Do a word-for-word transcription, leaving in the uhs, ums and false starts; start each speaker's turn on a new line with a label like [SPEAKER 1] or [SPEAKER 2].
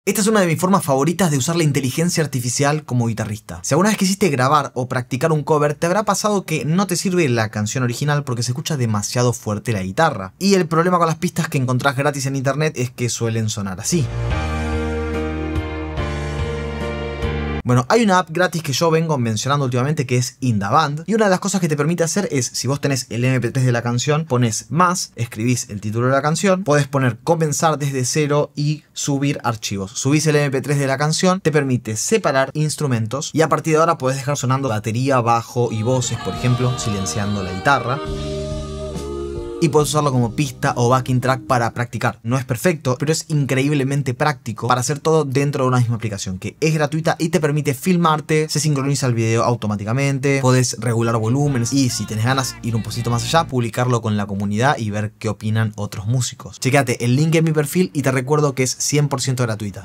[SPEAKER 1] Esta es una de mis formas favoritas de usar la inteligencia artificial como guitarrista. Si alguna vez quisiste grabar o practicar un cover, te habrá pasado que no te sirve la canción original porque se escucha demasiado fuerte la guitarra. Y el problema con las pistas que encontrás gratis en internet es que suelen sonar así. Bueno, hay una app gratis que yo vengo mencionando últimamente que es InDaBand, y una de las cosas que te permite hacer es, si vos tenés el eme pe tres de la canción, pones más, escribís el título de la canción, podés poner comenzar desde cero y subir archivos. Subís el eme pe tres de la canción, te permite separar instrumentos y a partir de ahora podés dejar sonando batería, bajo y voces, por ejemplo, silenciando la guitarra. Y puedes usarlo como pista o backing track para practicar. No es perfecto, pero es increíblemente práctico para hacer todo dentro de una misma aplicación, que es gratuita y te permite filmarte, se sincroniza el video automáticamente, podés regular volúmenes y, si tenés ganas, ir un poquito más allá, publicarlo con la comunidad y ver qué opinan otros músicos. Chequéate el link en mi perfil y te recuerdo que es cien por ciento gratuita.